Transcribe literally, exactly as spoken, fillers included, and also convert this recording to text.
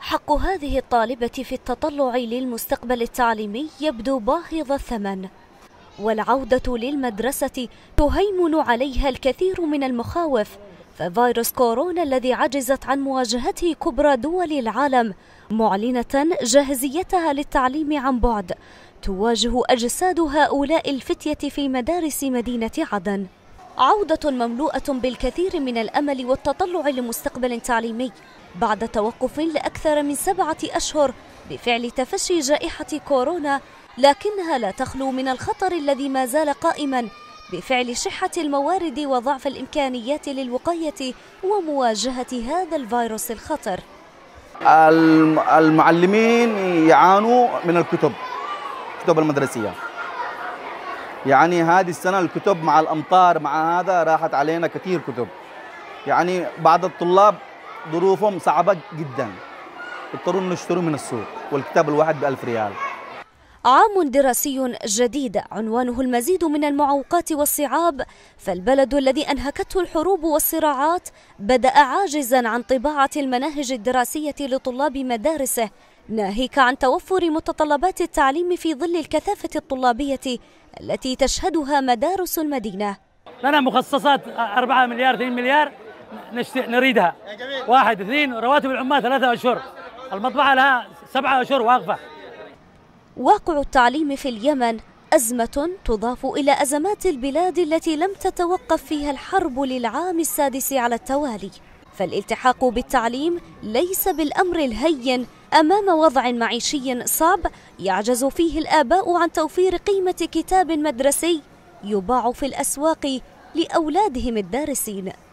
حق هذه الطالبة في التطلع للمستقبل التعليمي يبدو باهظ الثمن، والعودة للمدرسة تهيمن عليها الكثير من المخاوف، ففيروس كورونا الذي عجزت عن مواجهته كبرى دول العالم معلنة جاهزيتها للتعليم عن بعد تواجه أجساد هؤلاء الفتية في مدارس مدينة عدن. عودة مملوءة بالكثير من الأمل والتطلع لمستقبل تعليمي بعد توقف لأكثر من سبعة أشهر بفعل تفشي جائحة كورونا، لكنها لا تخلو من الخطر الذي ما زال قائما بفعل شحة الموارد وضعف الإمكانيات للوقاية ومواجهة هذا الفيروس الخطر. المعلمين يعانوا من الكتب الكتب المدرسية، يعني هذه السنة الكتب مع الأمطار مع هذا راحت علينا كثير كتب، يعني بعض الطلاب ظروفهم صعبة جدا يضطرون نشتروا من السوق والكتاب الواحد بألف ريال. عام دراسي جديد عنوانه المزيد من المعوقات والصعاب، فالبلد الذي أنهكته الحروب والصراعات بدأ عاجزا عن طباعة المناهج الدراسية لطلاب مدارسه، ناهيك عن توفر متطلبات التعليم في ظل الكثافة الطلابية التي تشهدها مدارس المدينة. لنا مخصصات أربعة مليار اثنين مليار نريدها. واحد اثنين رواتب العمال ثلاثة أشهر، المطبعة لها سبعة أشهر واقفة. واقع التعليم في اليمن أزمة تضاف إلى أزمات البلاد التي لم تتوقف فيها الحرب للعام السادس على التوالي، فالالتحاق بالتعليم ليس بالأمر الهين أمام وضع معيشي صعب يعجز فيه الآباء عن توفير قيمة كتاب مدرسي يباع في الأسواق لأولادهم الدارسين.